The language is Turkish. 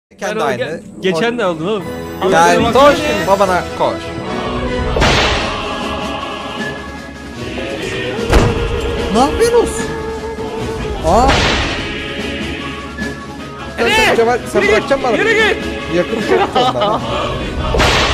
Kendi aynı. Geçen de aldın oğlum. Yani koş babana koş. Ne yapıyorsunuz? Aa. Sen bırakacaksın bana. Yürü git. Yakın çok ondan.